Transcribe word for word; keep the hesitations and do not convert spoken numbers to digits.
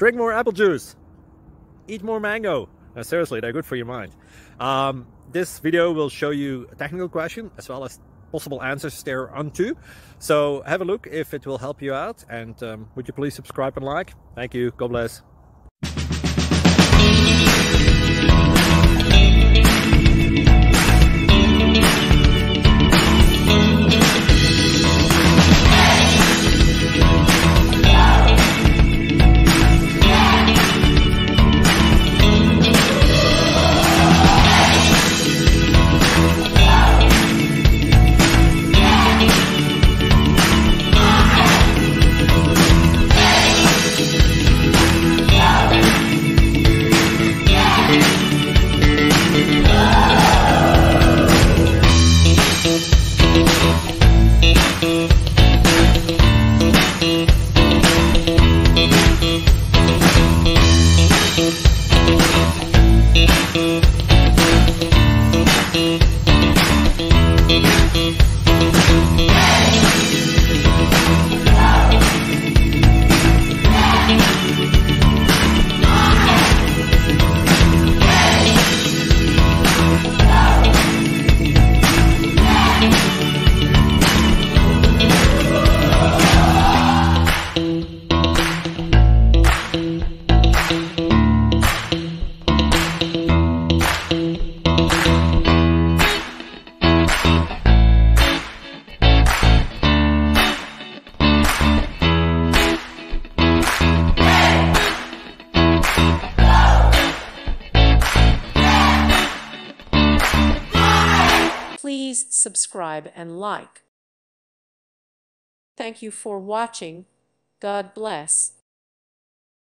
drink more apple juice, eat more mango. No, seriously, they're good for your mind. Um, this video will show you a technical question as well as possible answers thereunto. So have a look if it will help you out, and um, would you please subscribe and like? Thank you. God bless. Please subscribe and like. Thank you for watching. God bless.